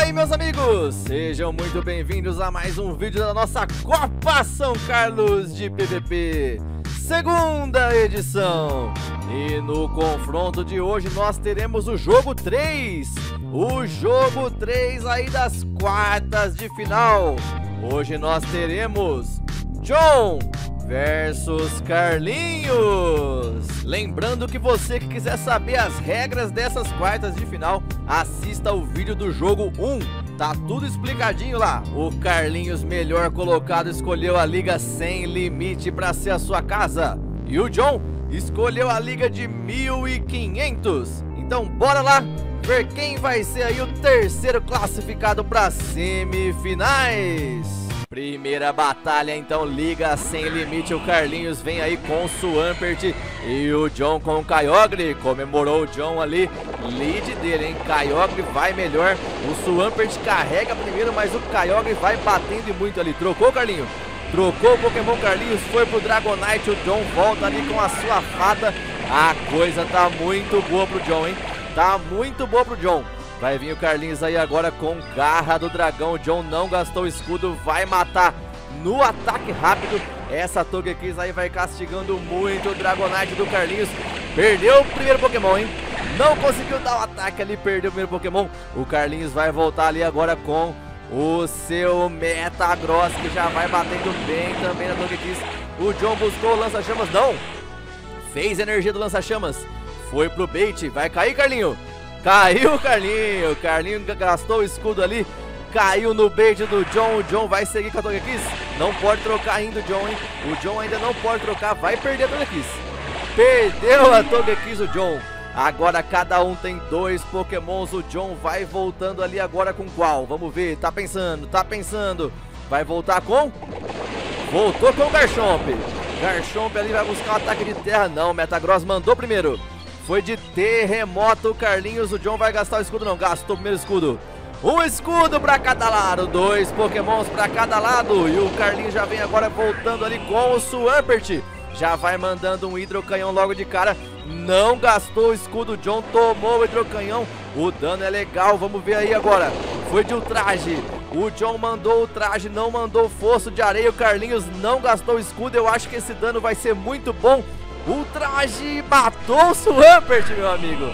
aí, meus amigos, sejam muito bem-vindos a mais um vídeo da nossa Copa São Carlos de PVP, segunda edição. E no confronto de hoje nós teremos o jogo 3, aí das quartas de final. Hoje nós teremos John versus Carlinhos. Lembrando que você que quiser saber as regras dessas quartas de final, assista o vídeo do jogo 1. Tá tudo explicadinho lá. O Carlinhos, melhor colocado, escolheu a liga sem limite para ser a sua casa. E o John escolheu a liga de 1.500. Então bora lá ver quem vai ser aí o terceiro classificado para semifinais. Primeira batalha, então, liga sem limite. O Carlinhos vem aí com o Swampert e o John com o Kyogre. Comemorou o John ali, lead dele, hein? Kyogre vai melhor. O Swampert carrega primeiro, mas o Kyogre vai batendo e muito ali. Trocou, Carlinhos? Trocou o Pokémon. Carlinhos foi pro Dragonite. O John volta ali com a sua fada. A coisa tá muito boa pro John, hein? Tá muito boa pro John. Vai vir o Carlinhos aí agora com Garra do Dragão. O John não gastou o escudo, vai matar no ataque rápido. Essa Togekiss aí vai castigando muito o Dragonite do Carlinhos. Perdeu o primeiro Pokémon, hein? Não conseguiu dar o ataque ali, perdeu o primeiro Pokémon. O Carlinhos vai voltar ali agora com o seu Metagross, que já vai batendo bem também na Togekiss. O John buscou o lança-chamas, não. Fez energia do lança-chamas. Foi pro bait, vai cair, Carlinho. Caiu o Carlinho. O Carlinho gastou o escudo ali. Caiu no bait do John. O John vai seguir com a Togekiss. Não pode trocar ainda o John, hein? O John ainda não pode trocar. Vai perder a Togekiss. Perdeu a Togekiss o John. Agora cada um tem 2 Pokémons. O John vai voltando ali agora com qual? Vamos ver. Tá pensando, tá pensando. Vai voltar com? Voltou com o Garchomp. Garchomp ali vai buscar um ataque de terra. Não, Metagross mandou primeiro. Foi de terremoto o Carlinhos. O John vai gastar o escudo, não. Gastou o primeiro escudo. Um escudo para cada lado. 2 Pokémons para cada lado. E o Carlinhos já vem agora voltando ali com o Swampert. Já vai mandando um hidrocanhão logo de cara. Não gastou o escudo. O John tomou o hidrocanhão. O dano é legal. Vamos ver aí agora. Foi de ultraje. O John mandou o traje, não mandou fosso de areia. O Carlinhos não gastou o escudo. Eu acho que esse dano vai ser muito bom. O traje matou o Swampert, meu amigo.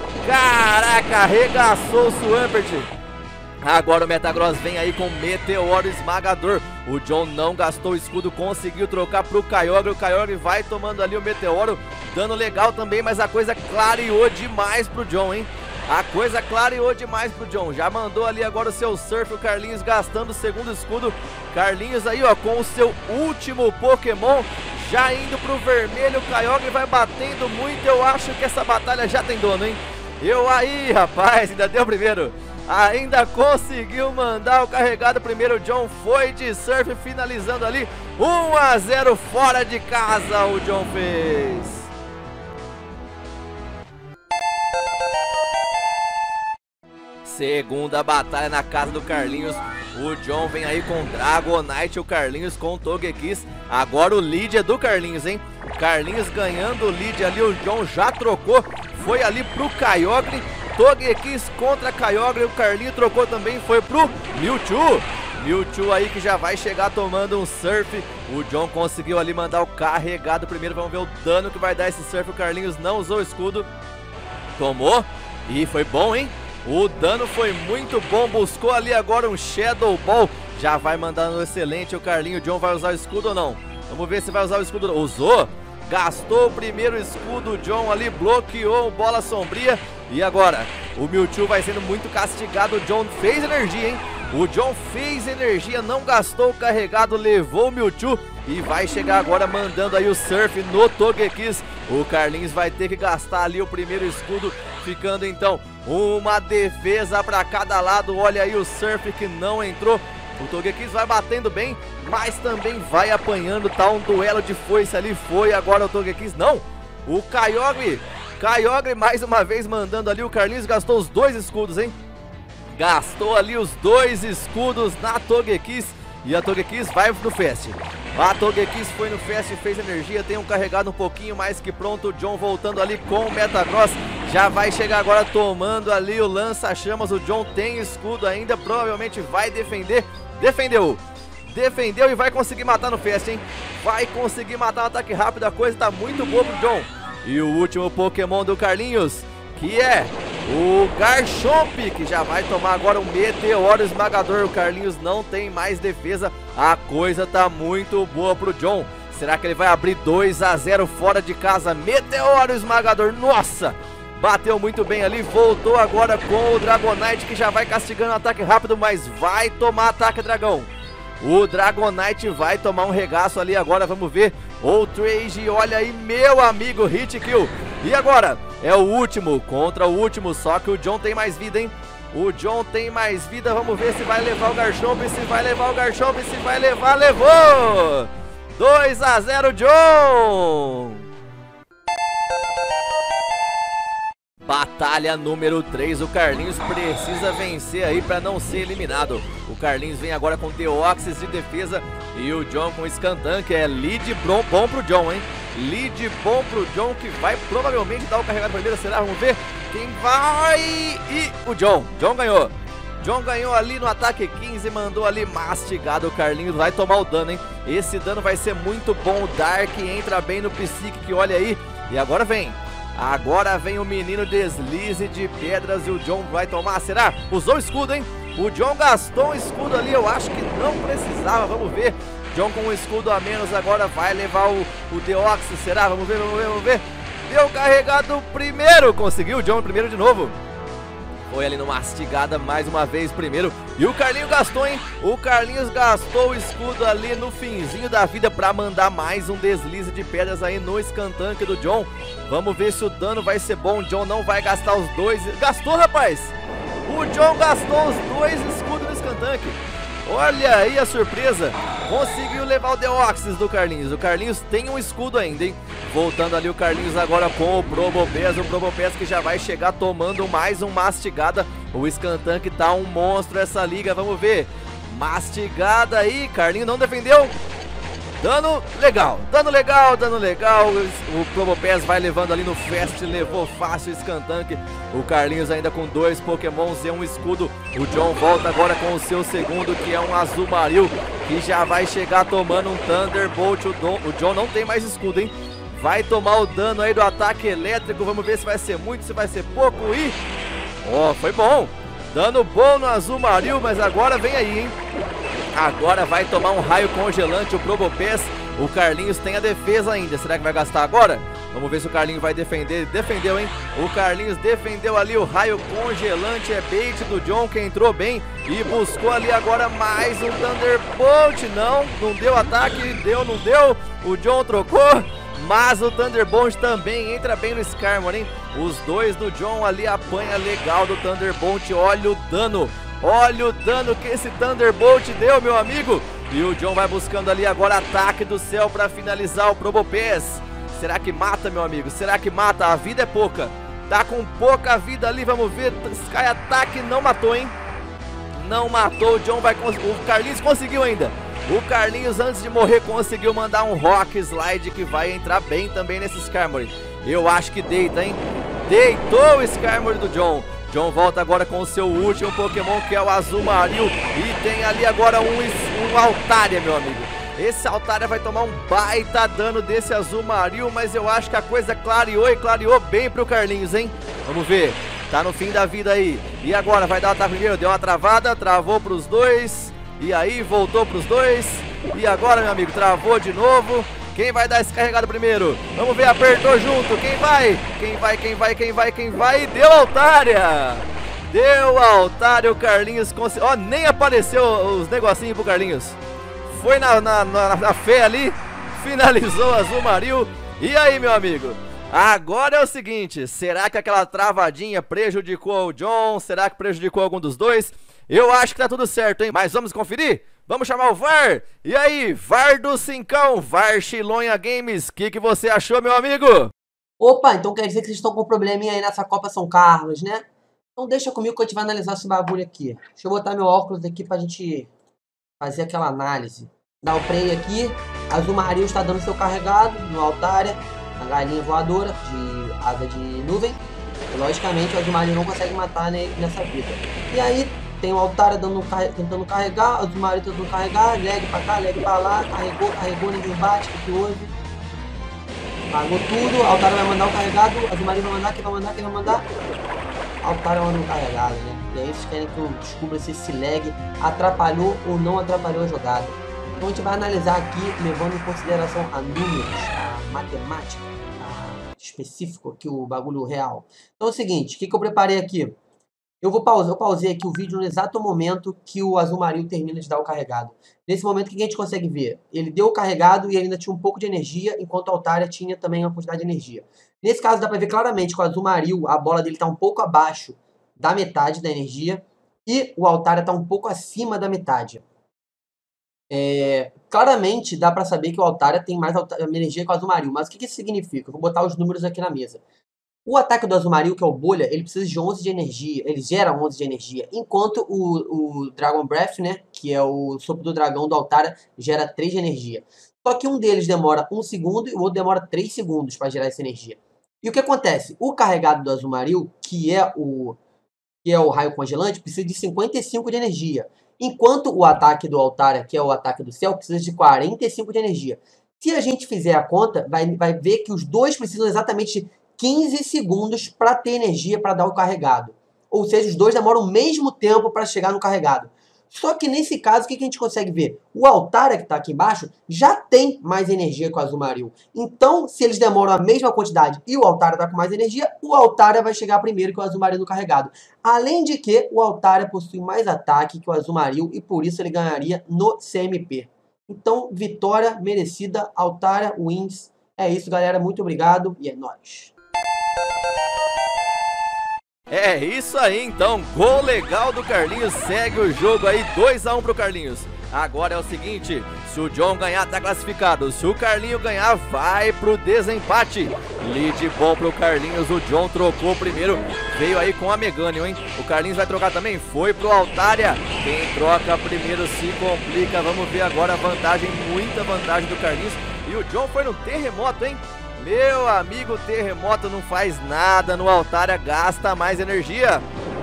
Caraca, arregaçou o Swampert. Agora o Metagross vem aí com Meteoro Esmagador. O John não gastou o escudo, conseguiu trocar pro Kyogre. O Kyogre vai tomando ali o Meteoro. Dano legal também, mas a coisa clareou demais pro John, hein? A coisa clareou demais pro John. Já mandou ali agora o seu Surf. O Carlinhos gastando o segundo escudo. Carlinhos aí, ó, com o seu último Pokémon. Já indo pro vermelho, o Kyogre vai batendo muito. Eu acho que essa batalha já tem dono, hein? Eu aí, rapaz, ainda deu primeiro. Ainda conseguiu mandar o carregado primeiro. O John foi de Surf, finalizando ali. 1-0 fora de casa o John fez. Segunda batalha na casa do Carlinhos. O John vem aí com Dragonite, o Carlinhos com Togekiss. Agora o lead é do Carlinhos, hein? Carlinhos ganhando o lead ali, o John já trocou. Foi ali pro Kyogre. Togekiss contra Kyogre, o Carlinhos trocou também, foi pro Mewtwo. Mewtwo aí que já vai chegar tomando um Surf. O John conseguiu ali mandar o carregado primeiro. Vamos ver o dano que vai dar esse Surf. O Carlinhos não usou o escudo. Tomou. E foi bom, hein? O dano foi muito bom. Buscou ali agora um Shadow Ball. Já vai mandando excelente o Carlinho. O John vai usar o escudo ou não? Vamos ver se vai usar o escudo. Usou. Gastou o primeiro escudo. O John ali bloqueou bola sombria. E agora? O Mewtwo vai sendo muito castigado. O John fez energia, hein? O John fez energia. Não gastou o carregado. Levou o Mewtwo. E vai chegar agora mandando aí o Surf no Togekiss. O Carlinhos vai ter que gastar ali o primeiro escudo. Ficando então uma defesa para cada lado. Olha aí o Surf que não entrou. O Togekiss vai batendo bem, mas também vai apanhando. Tá um duelo de foice ali. Foi agora o Togekiss. Não, o Kyogre. Kyogre mais uma vez mandando ali. O Carlinhos gastou os 2 escudos, hein? Gastou ali os 2 escudos na Togekiss. E a Togekiss vai no Fast. A Togekiss foi no Fast e fez energia, tem um carregado um pouquinho mais que pronto. O John voltando ali com o Metagross, já vai chegar agora tomando ali o lança-chamas. O John tem escudo ainda, provavelmente vai defender. Defendeu e vai conseguir matar no Fast, hein? Vai conseguir matar no ataque rápido, a coisa tá muito boa pro John. E o último Pokémon do Carlinhos, que é o Garchomp, que já vai tomar agora um Meteoro Esmagador. O Carlinhos não tem mais defesa, a coisa tá muito boa pro John. Será que ele vai abrir 2-0 fora de casa? Meteoro Esmagador, nossa! Bateu muito bem ali, voltou agora com o Dragonite, que já vai castigando o ataque rápido, mas vai tomar ataque dragão. O Dragonite vai tomar um regaço ali agora, vamos ver. O Trade, olha aí, meu amigo, hit kill. E agora, é o último contra o último, só que o John tem mais vida, hein? O John tem mais vida, vamos ver se vai levar o Garchomp, se vai levar o Garchomp, se vai levar, levou! 2-0 John! Batalha número 3, o Carlinhos precisa vencer aí para não ser eliminado. O Carlinhos vem agora com Deoxys de defesa e o John com Scantank. É lead bom pro John, hein? Lead bom pro John, que vai provavelmente dar o carregado primeiro, será? Vamos ver quem vai. E o John ganhou. John ganhou ali no ataque 15, mandou ali mastigado. O Carlinhos vai tomar o dano, hein? Esse dano vai ser muito bom. O Dark entra bem no Psychic, olha aí. E agora vem o menino deslize de pedras e o John vai tomar, será? Usou o escudo, hein? O John gastou um escudo ali, eu acho que não precisava, vamos ver. John com um escudo a menos agora vai levar o Deoxys, será? Vamos ver. Deu carregado primeiro, conseguiu o John primeiro de novo. Foi ali no mastigada mais uma vez primeiro. E o Carlinhos gastou, hein? O Carlinhos gastou o escudo ali no finzinho da vida pra mandar mais um deslize de pedras aí no Scantank do John. Vamos ver se o dano vai ser bom. O John não vai gastar os dois. Gastou, rapaz! O John gastou os dois escudos no Scantank. Olha aí a surpresa. Conseguiu levar o Deoxys do Carlinhos. O Carlinhos tem um escudo ainda, hein? Voltando ali o Carlinhos agora com o Probopés. O Probopés que já vai chegar tomando mais um mastigada. O Scantank tá um monstro essa liga. Vamos ver. Mastigada aí. Carlinhos não defendeu. Dano legal. O Probopés vai levando ali no Fast, levou fácil o Scantank. O Carlinhos ainda com dois Pokémons e um escudo. O John volta agora com o seu segundo, que é um Azumarill, que já vai chegar tomando um Thunderbolt. O John não tem mais escudo, hein? Vai tomar o dano aí do ataque elétrico. Vamos ver se vai ser muito, se vai ser pouco. E... ó, foi bom. Dano bom no Azumarill, mas agora vem aí, hein? Agora vai tomar um raio congelante o Probopés. O Carlinhos tem a defesa ainda. Será que vai gastar agora? Vamos ver se o Carlinhos vai defender. Defendeu, hein? O Carlinhos defendeu ali o raio congelante. É bait do John, que entrou bem e buscou ali agora mais um Thunderbolt. Não deu ataque. Não deu. O John trocou. Mas o Thunderbolt também entra bem no Skarmory, hein? Os dois do John ali apanha legal do Thunderbolt. Olha o dano. Olha o dano que esse Thunderbolt deu, meu amigo. E o John vai buscando ali agora ataque do céu para finalizar o Probopés. Será que mata, meu amigo? Será que mata? A vida é pouca. Tá com pouca vida ali, vamos ver. Sky Ataque não matou, hein? Não matou, o John vai conseguir. O Carlinhos conseguiu ainda. O Carlinhos, antes de morrer, conseguiu mandar um Rock Slide que vai entrar bem também nesse Skarmory. Eu acho que deita, hein? Deitou o Skarmory do John. John volta agora com o seu último Pokémon, que é o Azumarill. E tem ali agora um Altaria, meu amigo. Esse Altaria vai tomar um baita dano desse Azumarill, mas eu acho que a coisa clareou e clareou bem pro Carlinhos, hein? Vamos ver. Tá no fim da vida aí. E agora vai dar o ataque primeiro. Deu uma travada, travou pros dois. E aí voltou pros dois. E agora, meu amigo, travou de novo. Quem vai dar esse carregado primeiro? Vamos ver, apertou junto. Quem vai? Quem vai? Deu Altaria! Deu Altaria, o Carlinhos conseguiu. Ó, nem apareceu os negocinhos pro Carlinhos. Foi na fé ali. Finalizou o Azumarill. E aí, meu amigo? Agora é o seguinte, será que aquela travadinha prejudicou o John? Será que prejudicou algum dos dois? Eu acho que tá tudo certo, hein? Mas vamos conferir? Vamos chamar o VAR? E aí, VAR do Cincão, VAR Chilonha Games, o que você achou, meu amigo? Opa, então quer dizer que vocês estão com um probleminha aí nessa Copa São Carlos, né? Então deixa comigo que a gente vai analisar esse bagulho aqui. Deixa eu botar meu óculos aqui pra gente fazer aquela análise. Dá o play aqui. Azumarill está dando seu carregado no Altaria. A galinha voadora de asa de nuvem. E, logicamente o Azumarill não consegue matar nessa vida. E aí tem o Altaria tentando carregar. O Azumarill tentando carregar. Lag pra cá, lag pra lá. Carregou, ninguém bate. O que houve? Pagou tudo. O Altaria vai mandar o carregado. O Azumarill vai mandar. Quem vai mandar? O Altaria manda um carregado, né? E aí vocês querem que eu descubra se esse lag atrapalhou ou não atrapalhou a jogada. Então a gente vai analisar aqui, levando em consideração a números, a matemática, específico aqui, o bagulho real. Então é o seguinte, o que eu preparei aqui? Eu pausei aqui o vídeo no exato momento que o Azumarill termina de dar o carregado. Nesse momento, o que a gente consegue ver? Ele deu o carregado e ele ainda tinha um pouco de energia, enquanto a Altaria tinha também uma quantidade de energia. Nesse caso, dá pra ver claramente que o Azumarill, a bola dele tá um pouco abaixo da metade da energia e o Altaria tá um pouco acima da metade. Claramente dá pra saber que o Altaria tem mais energia que o Azumarill, mas o que isso significa? Eu vou botar os números aqui na mesa. O ataque do Azumarill, que é o Bolha, ele precisa de 11 de energia, ele gera 11 de energia, enquanto o Dragon Breath, né, que é o sopro do dragão do Altaria, gera 3 de energia. Só que um deles demora 1 segundo e o outro demora 3 segundos para gerar essa energia. E o que acontece? O carregado do Azumarill, que é o raio congelante, precisa de 55 de energia, enquanto o ataque do Altaria, que é o ataque do céu, precisa de 45 de energia. Se a gente fizer a conta, vai ver que os dois precisam exatamente 15 segundos para ter energia para dar o carregado. Ou seja, os dois demoram o mesmo tempo para chegar no carregado. Só que nesse caso, o que a gente consegue ver? O Altaria, que está aqui embaixo, já tem mais energia que o Azumarill. Então, se eles demoram a mesma quantidade e o Altaria está com mais energia, o Altaria vai chegar primeiro que o Azumarill no carregado. Além de que o Altaria possui mais ataque que o Azumarill e por isso ele ganharia no CMP. Então, vitória merecida, Altaria wins. É isso, galera. Muito obrigado e é nóis. É isso aí, então, gol legal do Carlinhos, segue o jogo aí, 2 a 1 pro Carlinhos. Agora é o seguinte, se o John ganhar tá classificado, se o Carlinho ganhar vai pro desempate. Lead bom pro Carlinhos, o John trocou primeiro, veio aí com a Meganium, hein. O Carlinhos vai trocar também, foi pro Altaria, quem troca primeiro se complica. Vamos ver agora a vantagem, muita vantagem do Carlinhos. E o John foi no terremoto, hein. Meu amigo, terremoto não faz nada no Altaria, gasta mais energia.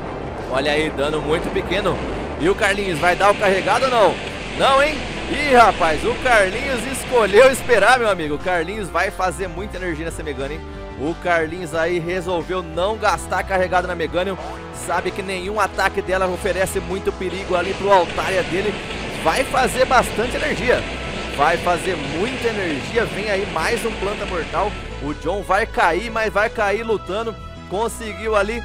Olha aí, dano muito pequeno. E o Carlinhos vai dar o carregado ou não? Não, hein? Ih, rapaz, o Carlinhos escolheu esperar, meu amigo. O Carlinhos vai fazer muita energia nessa Meganium, hein? O Carlinhos aí resolveu não gastar carregado na Meganium. Sabe que nenhum ataque dela oferece muito perigo ali pro Altaria dele. Vai fazer bastante energia. Vai fazer muita energia, vem aí mais um planta mortal. O John vai cair, mas vai cair lutando. Conseguiu ali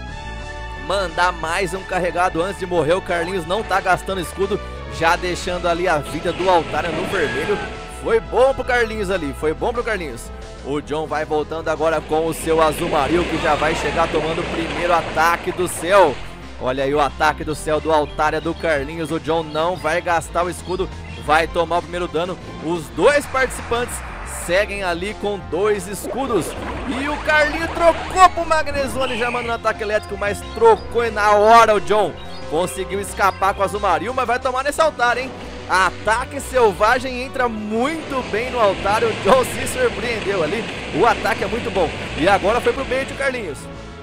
mandar mais um carregado antes de morrer. O Carlinhos não tá gastando escudo, já deixando ali a vida do Altaria no vermelho. Foi bom pro Carlinhos ali, foi bom pro Carlinhos. O John vai voltando agora com o seu Azumarill, que já vai chegar tomando o primeiro ataque do céu. Olha aí o ataque do céu do Altaria do Carlinhos. O John não vai gastar o escudo, vai tomar o primeiro dano. Os dois participantes seguem ali com 2 escudos. E o Carlinhos trocou pro Magnezone, já mandando ataque elétrico, mas trocou e na hora o John conseguiu escapar com o Azumarill, mas vai tomar nesse Altaria, hein? Ataque selvagem entra muito bem no Altaria. O John se surpreendeu ali. O ataque é muito bom. E agora foi pro bait o Carlinhos.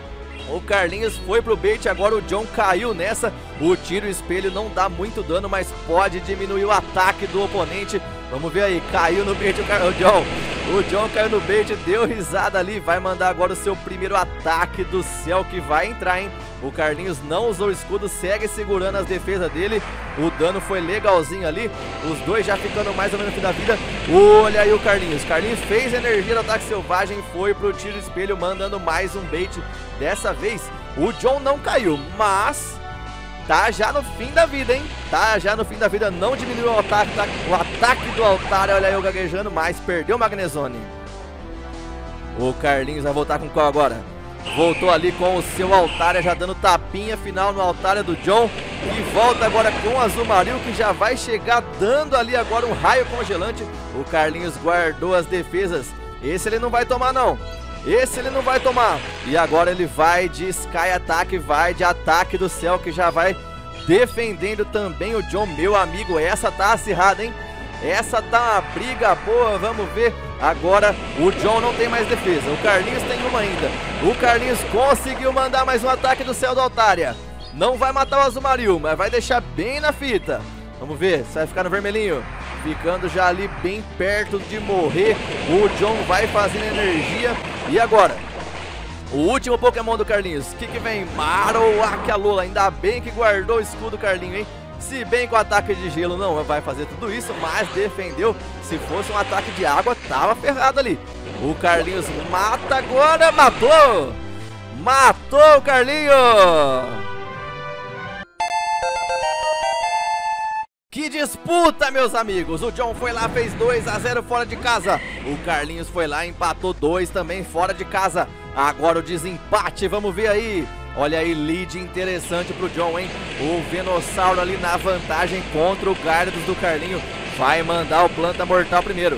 O Carlinhos foi pro bait, agora o John caiu nessa. O tiro espelho não dá muito dano, mas pode diminuir o ataque do oponente. Vamos ver aí, caiu no bait o John. O John caiu no bait, deu risada ali. Vai mandar agora o seu primeiro ataque do céu, que vai entrar, hein? O Carlinhos não usou o escudo, segue segurando as defesas dele. O dano foi legalzinho ali. Os dois já ficando mais ou menos no fim da vida. Olha aí o Carlinhos. Carlinhos fez energia do ataque selvagem, foi pro tiro espelho, mandando mais um bait. Dessa vez, o John não caiu, mas tá já no fim da vida, hein? Tá já no fim da vida, não diminuiu o ataque do Altaria. Olha aí o gaguejando, mas perdeu o Magnezone. O Carlinhos vai voltar com qual agora? Voltou ali com o seu Altaria, já dando tapinha final no Altaria do John. E volta agora com o Azumarill, que já vai chegar dando ali agora um raio congelante. O Carlinhos guardou as defesas. Esse ele não vai tomar não. Esse ele não vai tomar. E agora ele vai de Sky Attack, vai de ataque do céu, que já vai defendendo também o John. Meu amigo, essa tá acirrada, hein? Essa tá uma briga boa, vamos ver. Agora o John não tem mais defesa, o Carlinhos tem uma ainda. O Carlinhos conseguiu mandar mais um ataque do céu da Altaria. Não vai matar o Azumarill, mas vai deixar bem na fita. Vamos ver se vai ficar no vermelhinho. Ficando já ali bem perto de morrer. O John vai fazendo energia. E agora? O último Pokémon do Carlinhos. O que vem? Marowak Alola. Ainda bem que guardou o escudo Carlinhos, hein? Se bem que o ataque de gelo não vai fazer tudo isso, mas defendeu. Se fosse um ataque de água, tava ferrado ali. O Carlinhos mata agora. Matou! Matou o Carlinhos! Que disputa, meus amigos. O John foi lá, fez 2 a 0 fora de casa. O Carlinhos foi lá, empatou 2 também fora de casa. Agora o desempate, vamos ver aí. Olha aí, lead interessante pro John, hein? O Venossauro ali na vantagem contra o Gyarados do Carlinho. Vai mandar o Planta Mortal primeiro.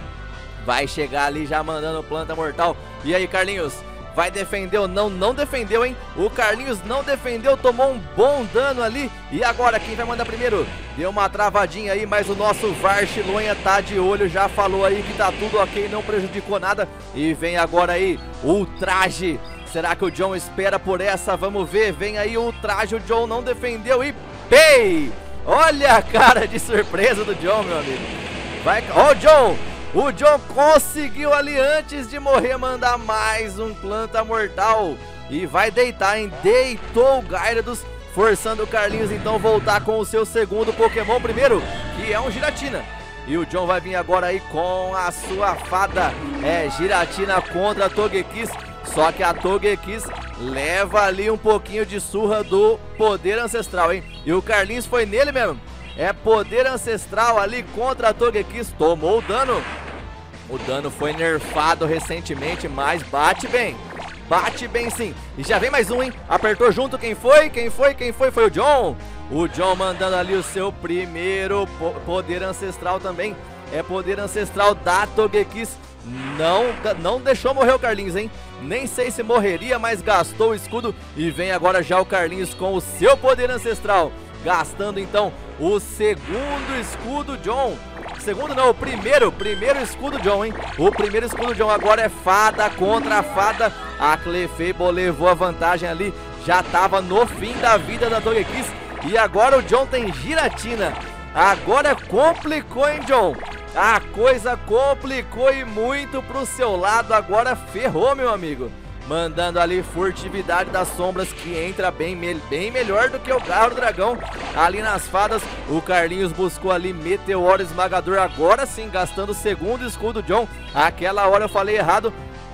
Vai chegar ali já mandando o Planta Mortal. E aí, Carlinhos? Vai defender ou não? Não defendeu, hein? O Carlinhos não defendeu, tomou um bom dano ali. E agora, quem vai mandar primeiro? Deu uma travadinha aí, mas o nosso Varchilonha tá de olho. Já falou aí que tá tudo ok, não prejudicou nada. E vem agora aí o traje. Será que o John espera por essa? Vamos ver, vem aí o traje. O John não defendeu e pei! Olha a cara de surpresa do John, meu amigo. Vai, ó o John! O John conseguiu ali antes de morrer mandar mais um Planta Mortal. E vai deitar, hein? Deitou o Gyarados, forçando o Carlinhos então voltar com o seu segundo Pokémon primeiro, que é um Giratina. E o John vai vir agora aí com a sua fada. É, Giratina contra a Togekiss. Só que a Togekiss leva ali um pouquinho de surra do poder ancestral, hein? E o Carlinhos foi nele mesmo. É poder ancestral ali contra a Togekiss. Tomou o dano. O dano foi nerfado recentemente, mas bate bem. Bate bem sim. E já vem mais um, hein? Apertou junto. Quem foi? Quem foi? Quem foi? Foi o John. O John mandando ali o seu primeiro poder ancestral também. É poder ancestral da Togekiss. Não deixou morrer o Carlinhos, hein? Nem sei se morreria, mas gastou o escudo. E vem agora já o Carlinhos com o seu poder ancestral. Gastando então o segundo escudo John. Segundo não, o primeiro escudo John, hein? O primeiro escudo John agora é fada contra a fada. A Clefable levou a vantagem ali. Já tava no fim da vida da Togekiss. E agora o John tem Giratina. Agora complicou, hein, John? A coisa complicou e muito pro seu lado. Agora ferrou, meu amigo. Mandando ali furtividade das sombras, que entra bem melhor do que o Garro do Dragão. Ali nas fadas, o Carlinhos buscou ali Meteoro Esmagador. Agora sim, gastando o segundo escudo John. Aquela hora eu falei errado.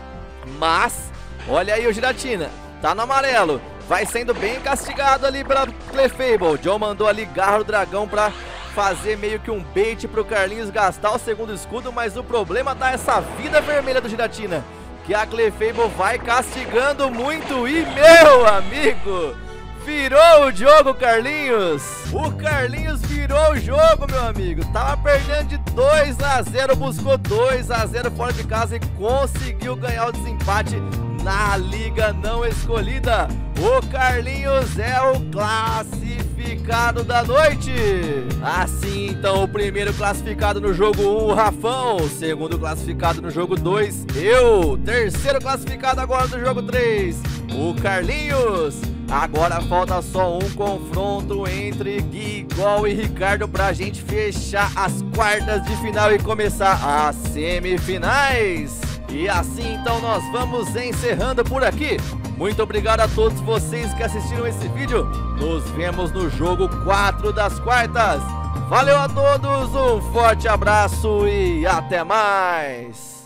Mas, olha aí o Giratina. Tá no amarelo. Vai sendo bem castigado ali pela Clefable. John mandou ali Garro do Dragão pra fazer meio que um bait pro Carlinhos gastar o segundo escudo. Mas o problema tá essa vida vermelha do Giratina, que a Clefable vai castigando muito. E, meu amigo, virou o jogo, Carlinhos. O Carlinhos virou o jogo, meu amigo. Tava perdendo de 2 a 0, buscou 2 a 0 fora de casa e conseguiu ganhar o desempate na liga não escolhida. O Carlinhos é o classificado da noite. Assim, então, o primeiro classificado no jogo 1, o Rafão. O segundo classificado no jogo 2, eu. Terceiro classificado agora no jogo 3, o Carlinhos. Agora falta só um confronto entre Guigol e Ricardo pra gente fechar as quartas de final e começar as semifinais. E assim então nós vamos encerrando por aqui. Muito obrigado a todos vocês que assistiram esse vídeo. Nos vemos no jogo 4 das quartas. Valeu a todos, um forte abraço e até mais.